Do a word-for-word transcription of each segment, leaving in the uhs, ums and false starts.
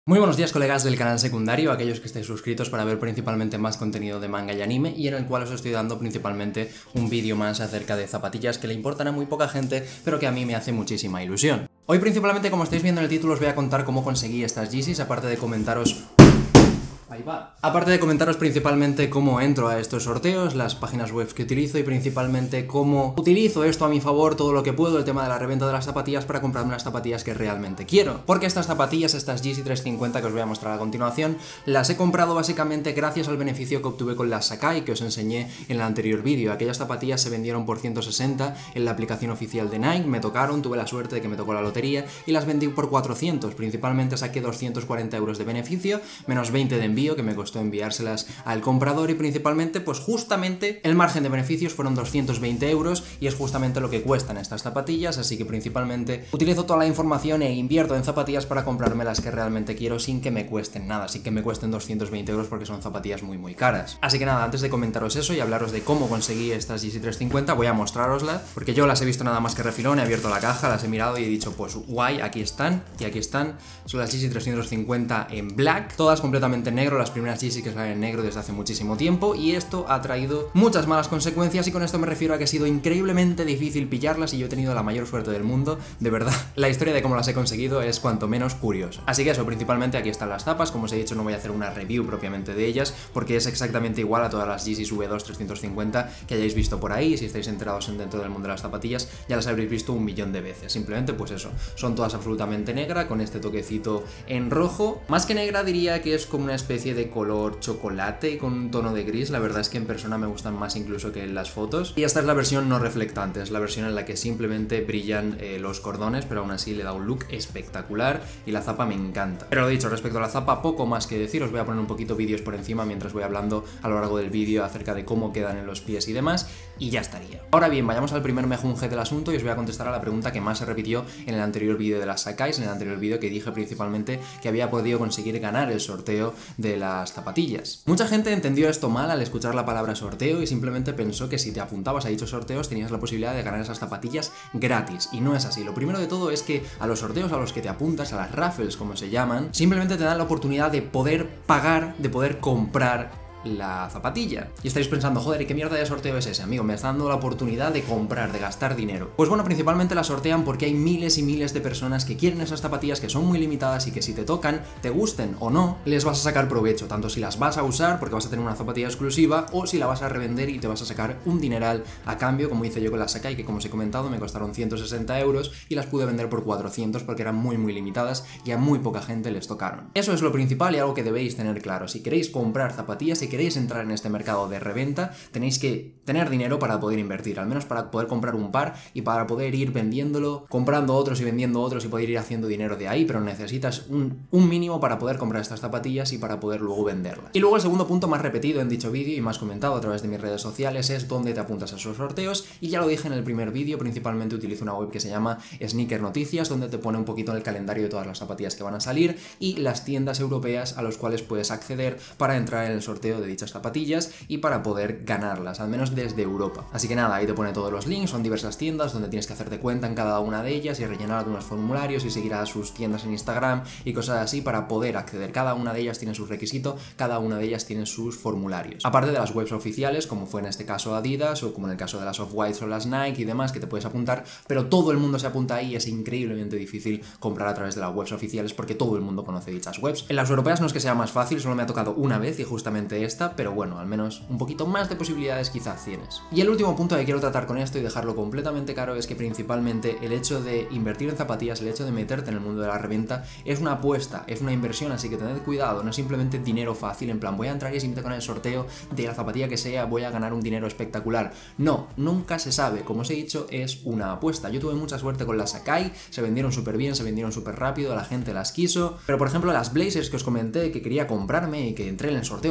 Muy buenos días, colegas del canal secundario, aquellos que estáis suscritos para ver principalmente más contenido de manga y anime, y en el cual os estoy dando principalmente un vídeo más acerca de zapatillas que le importan a muy poca gente, pero que a mí me hace muchísima ilusión. Hoy principalmente, como estáis viendo en el título, os voy a contar cómo conseguí estas Yeezys, aparte de comentaros... Ahí va. Aparte de comentaros principalmente cómo entro a estos sorteos, las páginas web que utilizo y principalmente cómo utilizo esto a mi favor todo lo que puedo, el tema de la reventa de las zapatillas para comprarme las zapatillas que realmente quiero. Porque estas zapatillas, estas Yeezy trescientos cincuenta que os voy a mostrar a continuación, las he comprado básicamente gracias al beneficio que obtuve con las Sacai que os enseñé en el anterior vídeo. Aquellas zapatillas se vendieron por ciento sesenta en la aplicación oficial de Nike, me tocaron, tuve la suerte de que me tocó la lotería y las vendí por cuatrocientos, principalmente saqué doscientos cuarenta euros de beneficio, menos veinte de envío que me costó enviárselas al comprador y principalmente, pues justamente el margen de beneficios fueron doscientos veinte euros y es justamente lo que cuestan estas zapatillas, así que principalmente utilizo toda la información e invierto en zapatillas para comprarme las que realmente quiero sin que me cuesten nada, sin que me cuesten doscientos veinte euros porque son zapatillas muy muy caras. Así que nada, antes de comentaros eso y hablaros de cómo conseguí estas Yeezy trescientos cincuenta, voy a mostraroslas porque yo las he visto nada más que refilón, he abierto la caja, las he mirado y he dicho pues guay, aquí están y aquí están, son las Yeezy trescientos cincuenta en black, todas completamente en negro, las primeras Yeezy que salen en negro desde hace muchísimo tiempo y esto ha traído muchas malas consecuencias y con esto me refiero a que ha sido increíblemente difícil pillarlas y yo he tenido la mayor suerte del mundo, de verdad. La historia de cómo las he conseguido es cuanto menos curiosa. Así que eso, principalmente aquí están las tapas, como os he dicho no voy a hacer una review propiamente de ellas porque es exactamente igual a todas las Yeezy V dos trescientos cincuenta que hayáis visto por ahí, si estáis enterados en dentro del mundo de las zapatillas ya las habréis visto un millón de veces, simplemente pues eso, son todas absolutamente negras con este toquecito en rojo, más que negra diría que es como una especie de color chocolate con un tono de gris, la verdad es que en persona me gustan más incluso que en las fotos. Y esta es la versión no reflectante, es la versión en la que simplemente brillan eh, los cordones, pero aún así le da un look espectacular y la zapa me encanta. Pero lo dicho, respecto a la zapa, poco más que decir, os voy a poner un poquito vídeos por encima mientras voy hablando a lo largo del vídeo acerca de cómo quedan en los pies y demás, y ya estaría. Ahora bien, vayamos al primer mejunje del asunto y os voy a contestar a la pregunta que más se repitió en el anterior vídeo de las Sacais, en el anterior vídeo que dije principalmente que había podido conseguir ganar el sorteo de las zapatillas. Mucha gente entendió esto mal al escuchar la palabra sorteo y simplemente pensó que si te apuntabas a dichos sorteos tenías la posibilidad de ganar esas zapatillas gratis, y no es así. Lo primero de todo es que a los sorteos a los que te apuntas, a las raffles como se llaman, simplemente te dan la oportunidad de poder pagar, de poder comprar la zapatilla. Y estáis pensando, joder, ¿y qué mierda de sorteo es ese? Amigo, me está dando la oportunidad de comprar, de gastar dinero. Pues bueno, principalmente la sortean porque hay miles y miles de personas que quieren esas zapatillas que son muy limitadas y que si te tocan, te gusten o no, les vas a sacar provecho, tanto si las vas a usar porque vas a tener una zapatilla exclusiva o si la vas a revender y te vas a sacar un dineral a cambio, como hice yo con las Sacai, que como os he comentado me costaron ciento sesenta euros y las pude vender por cuatrocientos porque eran muy muy limitadas y a muy poca gente les tocaron. Eso es lo principal y algo que debéis tener claro. Si queréis comprar zapatillas, si queréis entrar en este mercado de reventa, tenéis que tener dinero para poder invertir, al menos para poder comprar un par y para poder ir vendiéndolo, comprando otros y vendiendo otros y poder ir haciendo dinero de ahí, pero necesitas un, un mínimo para poder comprar estas zapatillas y para poder luego venderlas. Y luego el segundo punto más repetido en dicho vídeo y más comentado a través de mis redes sociales es dónde te apuntas a esos sorteos, y ya lo dije en el primer vídeo, principalmente utilizo una web que se llama Sneaker Noticias, donde te pone un poquito el calendario de todas las zapatillas que van a salir y las tiendas europeas a los cuales puedes acceder para entrar en el sorteo de dichas zapatillas zapatillas y para poder ganarlas, al menos desde Europa. Así que nada, ahí te pone todos los links, son diversas tiendas donde tienes que hacerte cuenta en cada una de ellas y rellenar algunos formularios y seguir a sus tiendas en Instagram y cosas así para poder acceder. Cada una de ellas tiene sus requisitos, cada una de ellas tiene sus formularios. Aparte de las webs oficiales, como fue en este caso Adidas o como en el caso de las Off-Whites o las Nike y demás, que te puedes apuntar, pero todo el mundo se apunta ahí y es increíblemente difícil comprar a través de las webs oficiales porque todo el mundo conoce dichas webs. En las europeas no es que sea más fácil, solo me ha tocado una vez y justamente esta, pero bueno, al menos un poquito más de posibilidades quizás tienes. Y el último punto que quiero tratar con esto y dejarlo completamente claro es que principalmente el hecho de invertir en zapatillas, el hecho de meterte en el mundo de la reventa es una apuesta, es una inversión, así que tened cuidado, no es simplemente dinero fácil, en plan voy a entrar y si me con el sorteo de la zapatilla que sea voy a ganar un dinero espectacular. No, nunca se sabe, como os he dicho es una apuesta. Yo tuve mucha suerte con las Sacai, se vendieron súper bien, se vendieron súper rápido, la gente las quiso, pero por ejemplo las Blazers que os comenté que quería comprarme y que entré en el sorteo para ver si me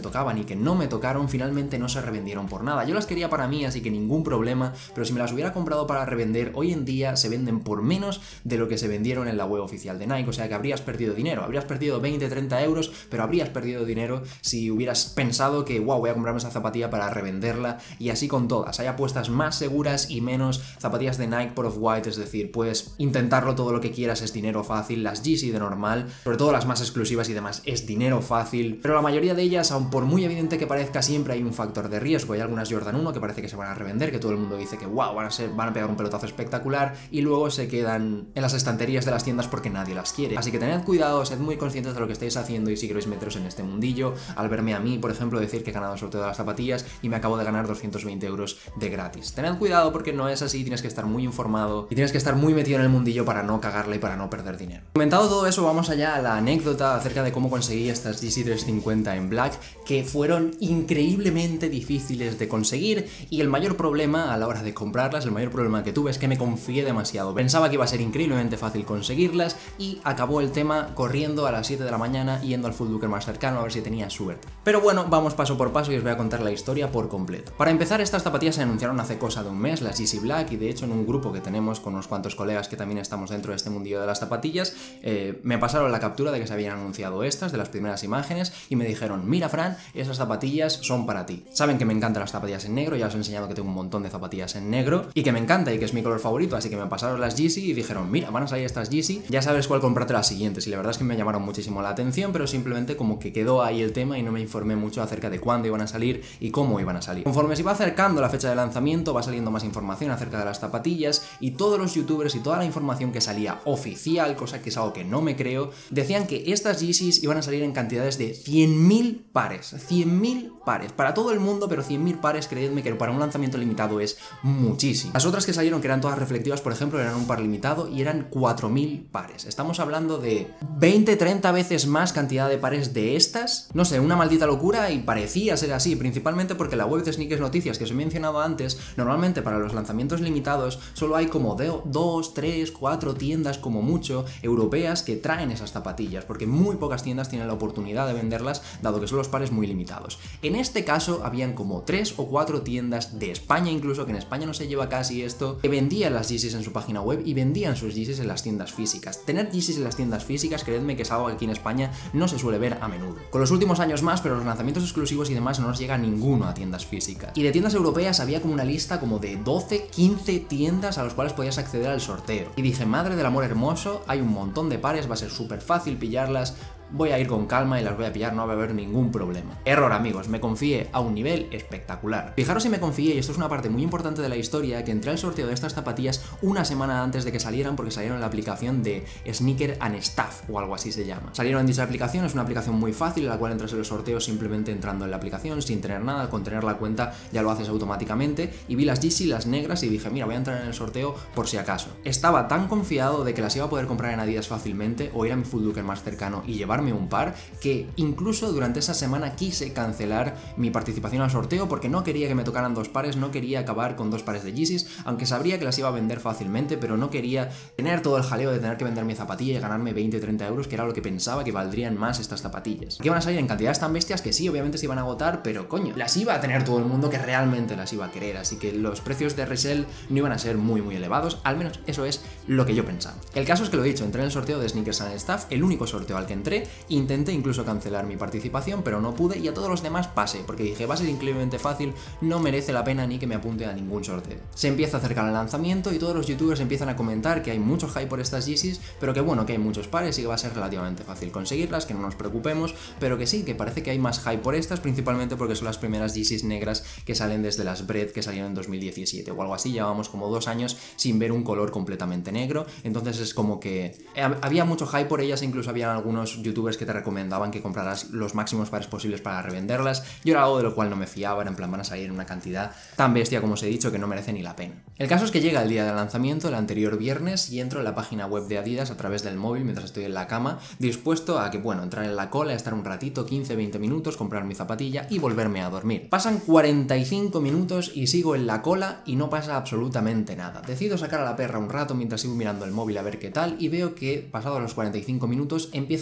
tocaban y que no me tocaron, finalmente no se revendieron por nada. Yo las quería para mí, así que ningún problema, pero si me las hubiera comprado para revender, hoy en día se venden por menos de lo que se vendieron en la web oficial de Nike, o sea que habrías perdido dinero, habrías perdido veinte, treinta euros, pero habrías perdido dinero si hubieras pensado que, wow, voy a comprarme esa zapatilla para revenderla, y así con todas. Hay apuestas más seguras y menos. Zapatillas de Nike por Off-White, es decir, puedes intentarlo todo lo que quieras, es dinero fácil. Las Yeezy de normal, sobre todo las más exclusivas y demás, es dinero fácil, pero la mayoría de ellas, aun por muy evidente que parezca, siempre hay un factor de riesgo. Hay algunas Jordan uno que parece que se van a revender, que todo el mundo dice que wow, van a, ser, van a pegar un pelotazo espectacular, y luego se quedan en las estanterías de las tiendas porque nadie las quiere. Así que tened cuidado, sed muy conscientes de lo que estáis haciendo, y si queréis meteros en este mundillo, al verme a mí, por ejemplo, decir que he ganado el sorteo de las zapatillas y me acabo de ganar doscientos veinte euros de gratis. Tened cuidado porque no es así, tienes que estar muy informado y tienes que estar muy metido en el mundillo para no cagarla y para no perder dinero. Comentado todo eso, vamos allá a la anécdota acerca de cómo conseguí estas Yeezy trescientos cincuenta en Black, que fueron increíblemente difíciles de conseguir, y el mayor problema a la hora de comprarlas, el mayor problema que tuve es que me confié demasiado. Pensaba que iba a ser increíblemente fácil conseguirlas y acabó el tema corriendo a las siete de la mañana yendo al Footlocker más cercano a ver si tenía suerte. Pero bueno, vamos paso por paso y os voy a contar la historia por completo. Para empezar, estas zapatillas se anunciaron hace cosa de un mes, las Yeezy Black, y de hecho en un grupo que tenemos con unos cuantos colegas que también estamos dentro de este mundillo de las zapatillas, eh, me pasaron la captura de que se habían anunciado estas, de las primeras imágenes, y me dijeron, mira Fran, esas zapatillas son para ti. Saben que me encantan las zapatillas en negro, ya os he enseñado que tengo un montón de zapatillas en negro, y que me encanta y que es mi color favorito, así que me pasaron las Yeezy y dijeron, mira, van a salir estas Yeezy, ya sabes cuál comprarte las siguientes, y la verdad es que me llamaron muchísimo la atención, pero simplemente como que quedó ahí el tema y no me informé mucho acerca de cuándo iban a salir y cómo iban a salir. Conforme se va acercando la fecha de lanzamiento, va saliendo más información acerca de las zapatillas, y todos los youtubers y toda la información que salía oficial, cosa que es algo que no me creo, decían que estas Yeezys iban a salir en cantidades de cien mil pares, cien mil pares, para todo el mundo, pero cien mil pares, creedme que para un lanzamiento limitado es muchísimo. Las otras que salieron, que eran todas reflectivas, por ejemplo, eran un par limitado y eran cuatro mil pares. Estamos hablando de veinte, treinta veces más cantidad de pares de estas. No sé, una maldita locura, y parecía ser así, principalmente porque la web de Sneakers Noticias que os he mencionado antes, normalmente para los lanzamientos limitados solo hay como de dos, tres, cuatro tiendas como mucho europeas que traen esas zapatillas, porque muy pocas tiendas tienen la oportunidad de venderlas, dado que son los pares muy limitados. En este caso habían como tres o cuatro tiendas de España, incluso, que en España no se lleva casi esto, que vendían las Yeezys en su página web y vendían sus Yeezys en las tiendas físicas. Tener Yeezys en las tiendas físicas, creedme que es algo que aquí en España no se suele ver a menudo. Con los últimos años más, pero los lanzamientos exclusivos y demás no nos llega ninguno a tiendas físicas. Y de tiendas europeas había como una lista como de doce, quince tiendas a las cuales podías acceder al sorteo. Y dije, madre del amor hermoso, hay un montón de pares, va a ser súper fácil pillarlas, voy a ir con calma y las voy a pillar, no va a haber ningún problema. Error, amigos, me confié a un nivel espectacular. Fijaros si me confié, y esto es una parte muy importante de la historia, que entré al sorteo de estas zapatillas una semana antes de que salieran, porque salieron en la aplicación de Sneaker and Stuff, o algo así se llama. Salieron en dicha aplicación, es una aplicación muy fácil, en la cual entras en los sorteos simplemente entrando en la aplicación, sin tener nada, con tener la cuenta ya lo haces automáticamente, y vi las Yeezy, las negras, y dije, mira, voy a entrar en el sorteo por si acaso. Estaba tan confiado de que las iba a poder comprar en Adidas fácilmente, o ir a mi Footlocker más cercano y llevarme un par, que incluso durante esa semana quise cancelar mi participación al sorteo porque no quería que me tocaran dos pares, no quería acabar con dos pares de Yeezys, aunque sabría que las iba a vender fácilmente, pero no quería tener todo el jaleo de tener que vender mi zapatilla y ganarme veinte, treinta euros, que era lo que pensaba que valdrían más estas zapatillas. Que iban a salir en cantidades tan bestias que sí, obviamente se iban a agotar, pero coño, las iba a tener todo el mundo que realmente las iba a querer, así que los precios de resell no iban a ser muy muy elevados, al menos eso es lo que yo pensaba. El caso es que lo he dicho, entré en el sorteo de Sneakers and Stuff, el único sorteo al que entré, intenté incluso cancelar mi participación, pero no pude, y a todos los demás pasé, porque dije, va a ser increíblemente fácil, no merece la pena ni que me apunte a ningún sorteo. Se empieza a acercar el lanzamiento y todos los youtubers empiezan a comentar que hay mucho hype por estas Yeezys, pero que bueno, que hay muchos pares y que va a ser relativamente fácil conseguirlas, que no nos preocupemos, pero que sí, que parece que hay más hype por estas, principalmente porque son las primeras Yeezys negras que salen desde las Bread, que salieron en dos mil diecisiete o algo así. Llevamos como dos años sin ver un color completamente negro, entonces es como que había mucho hype por ellas, e incluso había algunos youtubers que te recomendaban que compraras los máximos pares posibles para revenderlas. Yo era algo de lo cual no me fiaba, era en plan, van a salir en una cantidad tan bestia como os he dicho que no merece ni la pena. El caso es que llega el día del lanzamiento, el anterior viernes, y entro en la página web de Adidas a través del móvil mientras estoy en la cama, dispuesto a que, bueno, entrar en la cola, estar un ratito, quince, veinte minutos, comprar mi zapatilla y volverme a dormir. Pasan cuarenta y cinco minutos y sigo en la cola y no pasa absolutamente nada. Decido sacar a la perra un rato mientras sigo mirando el móvil a ver qué tal, y veo que, pasados los cuarenta y cinco minutos, empiezan a agotar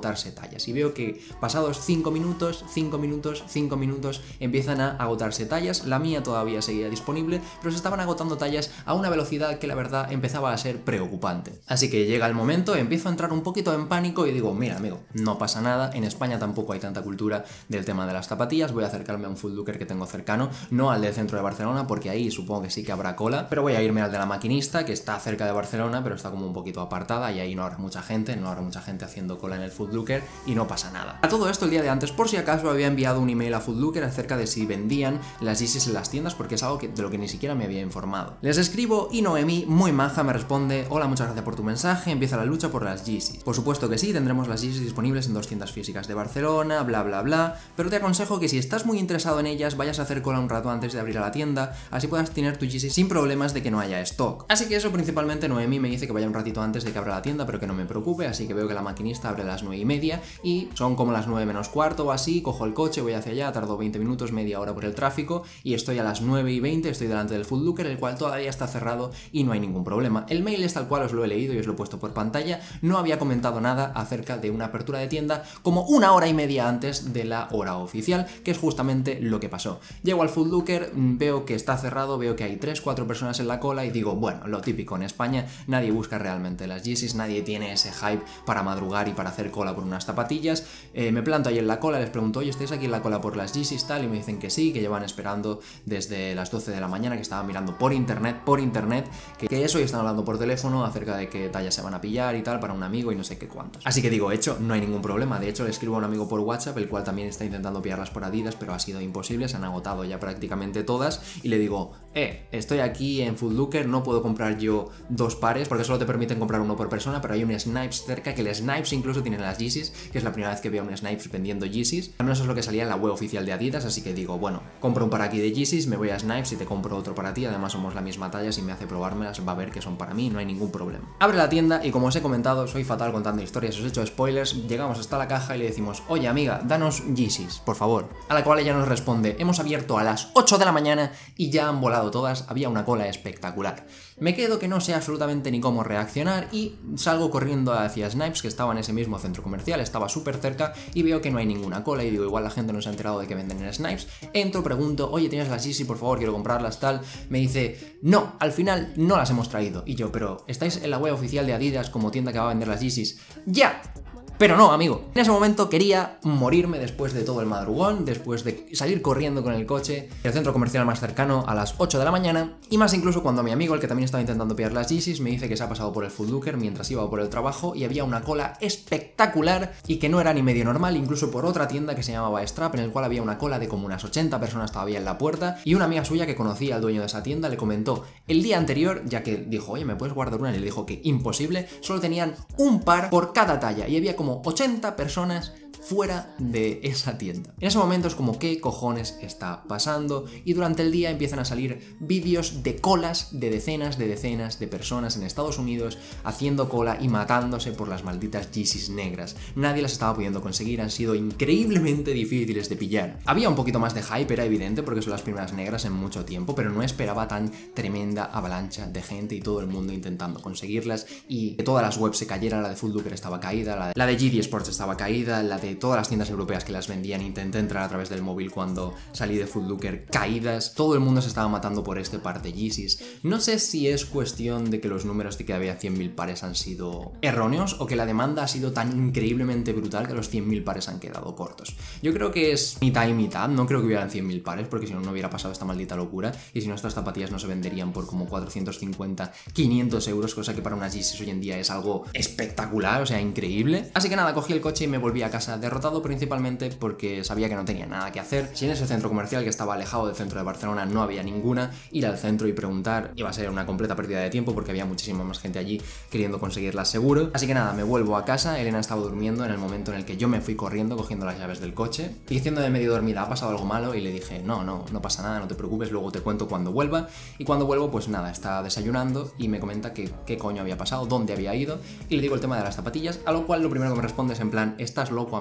agotarse tallas. Y veo que pasados cinco minutos, cinco minutos, cinco minutos, empiezan a agotarse tallas. La mía todavía seguía disponible, pero se estaban agotando tallas a una velocidad que la verdad empezaba a ser preocupante. Así que llega el momento, empiezo a entrar un poquito en pánico y digo, mira amigo, no pasa nada, en España tampoco hay tanta cultura del tema de las zapatillas, voy a acercarme a un Foot Locker que tengo cercano, no al del centro de Barcelona, porque ahí supongo que sí que habrá cola, pero voy a irme al de la Maquinista, que está cerca de Barcelona, pero está como un poquito apartada y ahí no habrá mucha gente, no habrá mucha gente haciendo cola en el Foot Locker y no pasa nada. A todo esto, el día de antes, por si acaso, había enviado un email a Foot Locker acerca de si vendían las Yeezys en las tiendas, porque es algo que, de lo que ni siquiera me había informado. Les escribo y Noemí, muy maja, me responde: hola, muchas gracias por tu mensaje, empieza la lucha por las Yeezys. Por supuesto que sí, tendremos las Yeezys disponibles en dos tiendas físicas de Barcelona, bla bla bla, pero te aconsejo que si estás muy interesado en ellas, vayas a hacer cola un rato antes de abrir a la tienda, así puedas tener tu Yeezy sin problemas de que no haya stock. Así que eso principalmente. Noemí me dice que vaya un ratito antes de que abra la tienda, pero que no me preocupe, así que veo que la Maquinista abre a las nueve y media y son como las nueve menos cuarto o así, cojo el coche, voy hacia allá, tardo veinte minutos, media hora por el tráfico y estoy a las nueve y veinte, estoy delante del Foot Locker, el cual todavía está cerrado y no hay ningún problema. El mail es tal cual, os lo he leído y os lo he puesto por pantalla, no había comentado nada acerca de una apertura de tienda como una hora y media antes de la hora oficial, que es justamente lo que pasó. Llego al Foot Locker, veo que está cerrado, veo que hay tres cuatro personas en la cola y digo, bueno, lo típico en España, nadie busca realmente las Yeezys, nadie tiene ese hype para madrugar y para hacer cola por unas zapatillas. Eh, me planto ahí en la cola, les pregunto, oye, ¿estáis aquí en la cola por las Yeezys tal? Y me dicen que sí, que llevan esperando desde las doce de la mañana, que estaban mirando por internet, por internet, que, que eso, y están hablando por teléfono acerca de qué tallas se van a pillar y tal para un amigo y no sé qué cuántos. Así que digo, hecho, no hay ningún problema. De hecho, le escribo a un amigo por WhatsApp, el cual también está intentando pillarlas por Adidas, pero ha sido imposible, se han agotado ya prácticamente todas, y le digo, eh, estoy aquí en Foot Locker, no puedo comprar yo dos pares, porque solo te permiten comprar uno por persona, pero hay un Snipes cerca, que el Snipes incluso tiene las Yeezys, que es la primera vez que veo un Snipes vendiendo Yeezys. Al menos eso es lo que salía en la web oficial de Adidas, así que digo, bueno, compro un par aquí de Yeezys, me voy a Snipes y te compro otro para ti, además somos la misma talla, si me hace probármelas va a ver que son para mí, no hay ningún problema. Abre la tienda y como os he comentado, soy fatal contando historias, os he hecho spoilers, llegamos hasta la caja y le decimos, oye amiga, danos Yeezys, por favor. A la cual ella nos responde, hemos abierto a las ocho de la mañana y ya han volado todas, había una cola espectacular. Me quedo que no sé absolutamente ni cómo reaccionar y salgo corriendo hacia Snipes, que estaba en ese mismo centro comercial, estaba súper cerca y veo que no hay ninguna cola y digo, igual la gente no se ha enterado de que venden en Snipes. Entro, pregunto, oye, ¿tienes las Yeezy? Por favor, quiero comprarlas, tal. Me dice, no, al final no las hemos traído. Y yo, pero ¿estáis en la web oficial de Adidas como tienda que va a vender las Yeezys? ¡Ya! Pero no, amigo. En ese momento quería morirme después de todo el madrugón, después de salir corriendo con el coche del centro comercial más cercano a las ocho de la mañana, y más incluso cuando mi amigo, el que también estaba intentando pillar las Yeezys, me dice que se ha pasado por el Foot Locker mientras iba por el trabajo y había una cola espectacular y que no era ni medio normal, incluso por otra tienda que se llamaba Strap, en el cual había una cola de como unas ochenta personas todavía en la puerta, y una amiga suya que conocía al dueño de esa tienda le comentó el día anterior, ya que dijo, oye, ¿me puedes guardar una? Y le dijo que imposible, solo tenían un par por cada talla y había como ochenta personas fuera de esa tienda. En ese momento es como, ¿qué cojones está pasando? Y durante el día empiezan a salir vídeos de colas de decenas de decenas de personas en Estados Unidos haciendo cola y matándose por las malditas Yeezys negras. Nadie las estaba pudiendo conseguir, han sido increíblemente difíciles de pillar. Había un poquito más de hype, era evidente, porque son las primeras negras en mucho tiempo, pero no esperaba tan tremenda avalancha de gente y todo el mundo intentando conseguirlas y que todas las webs se cayeran. La de Foot Locker estaba caída, la de, la de G D Sports estaba caída, la de todas las tiendas europeas que las vendían, intenté entrar a través del móvil cuando salí de Foot Locker, caídas, todo el mundo se estaba matando por este par de Yeezys. No sé si es cuestión de que los números de que había cien mil pares han sido erróneos o que la demanda ha sido tan increíblemente brutal que los cien mil pares han quedado cortos. Yo creo que es mitad y mitad, no creo que hubieran cien mil pares porque si no, no hubiera pasado esta maldita locura y si no, estas zapatillas no se venderían por como cuatrocientos cincuenta, quinientos euros, cosa que para unas Yeezys hoy en día es algo espectacular, o sea, increíble. Así que nada, cogí el coche y me volví a casa derrotado principalmente porque sabía que no tenía nada que hacer. Si en ese centro comercial que estaba alejado del centro de Barcelona no había ninguna, ir al centro y preguntar iba a ser una completa pérdida de tiempo porque había muchísima más gente allí queriendo conseguirlas seguro. Así que nada, me vuelvo a casa, Elena estaba durmiendo en el momento en el que yo me fui corriendo cogiendo las llaves del coche y diciendo de medio dormida, ¿ha pasado algo malo? Y le dije, no, no, no pasa nada, no te preocupes, luego te cuento cuando vuelva. Y cuando vuelvo, pues nada, está desayunando y me comenta que qué coño había pasado, dónde había ido, y le digo el tema de las zapatillas, a lo cual lo primero que me responde es en plan, ¿estás loco, amigo?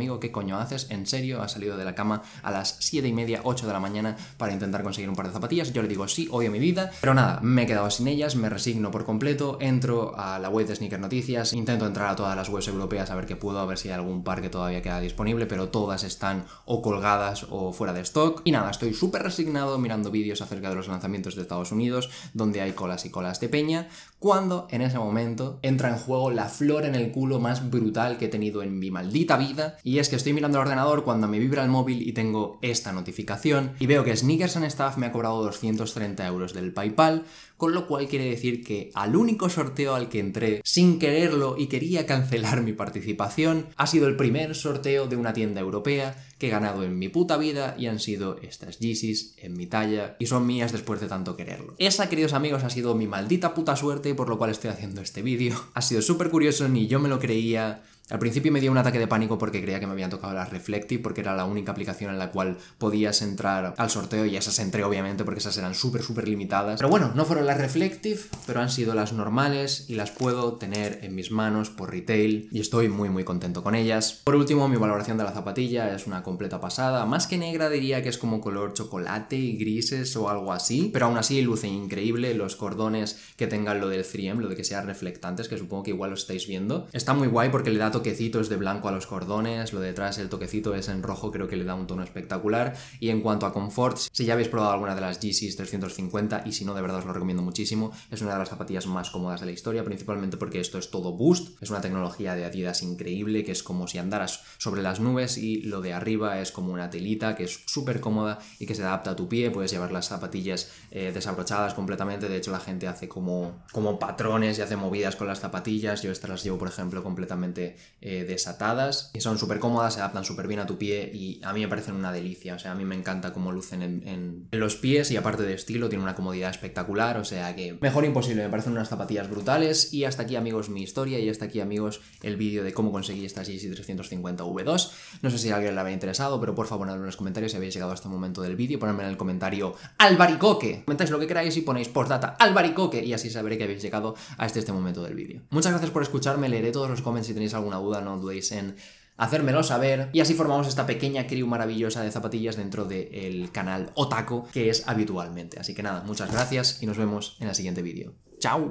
amigo, ¿qué coño haces? ¿En serio? ¿Has salido de la cama a las siete y media, ocho de la mañana para intentar conseguir un par de zapatillas? Yo le digo sí, odio mi vida, pero nada, me he quedado sin ellas, me resigno por completo, entro a la web de Sneaker Noticias, intento entrar a todas las webs europeas a ver qué puedo, a ver si hay algún par que todavía queda disponible, pero todas están o colgadas o fuera de stock. Y nada, estoy súper resignado mirando vídeos acerca de los lanzamientos de Estados Unidos, donde hay colas y colas de peña, cuando en ese momento entra en juego la flor en el culo más brutal que he tenido en mi maldita vida, y es que estoy mirando el ordenador cuando me vibra el móvil y tengo esta notificación y veo que Sneakers and Stuff me ha cobrado doscientos treinta euros del PayPal, con lo cual quiere decir que al único sorteo al que entré sin quererlo y quería cancelar mi participación ha sido el primer sorteo de una tienda europea que he ganado en mi puta vida, y han sido estas Yeezys en mi talla y son mías después de tanto quererlo. Esa, queridos amigos, ha sido mi maldita puta suerte, por lo cual estoy haciendo este vídeo. Ha sido súper curioso, ni yo me lo creía. Al principio me dio un ataque de pánico porque creía que me habían tocado las Reflective, porque era la única aplicación en la cual podías entrar al sorteo, y esas entré obviamente porque esas eran súper súper limitadas. Pero bueno, no fueron las Reflective, pero han sido las normales y las puedo tener en mis manos por retail y estoy muy muy contento con ellas. Por último, mi valoración de la zapatilla es una completa pasada. Más que negra diría que es como color chocolate y grises o algo así, pero aún así luce increíble. Los cordones que tengan lo del tres eme, lo de que sean reflectantes, que supongo que igual lo estáis viendo, está muy guay porque le da toquecitos de blanco a los cordones, lo de detrás el toquecito es en rojo, creo que le da un tono espectacular. Y en cuanto a confort, si ya habéis probado alguna de las Yeezys trescientos cincuenta, y si no, de verdad os lo recomiendo muchísimo, es una de las zapatillas más cómodas de la historia, principalmente porque esto es todo boost, es una tecnología de Adidas increíble, que es como si andaras sobre las nubes, y lo de arriba es como una telita que es súper cómoda y que se adapta a tu pie. Puedes llevar las zapatillas eh, desabrochadas completamente, de hecho la gente hace como, como patrones y hace movidas con las zapatillas. Yo estas las llevo, por ejemplo, completamente Eh, desatadas, y son súper cómodas, se adaptan súper bien a tu pie y a mí me parecen una delicia. O sea, a mí me encanta cómo lucen en, en, en los pies, y aparte de estilo tiene una comodidad espectacular, o sea que mejor imposible, me parecen unas zapatillas brutales. Y hasta aquí, amigos, mi historia, y hasta aquí, amigos, el vídeo de cómo conseguir estas Yeezy trescientos cincuenta V dos. No sé si a alguien le había interesado, pero por favor, nadie en los comentarios si habéis llegado a este momento del vídeo, ponedme en el comentario albaricoque, comentáis lo que queráis y ponéis postdata albaricoque, y así sabré que habéis llegado a este, este momento del vídeo. Muchas gracias por escucharme, leeré todos los comments si tenéis alguna duda, no dudéis en hacérmelo saber, y así formamos esta pequeña crew maravillosa de zapatillas dentro del canal Otaku que es habitualmente. Así que nada, muchas gracias y nos vemos en el siguiente vídeo. ¡Chao!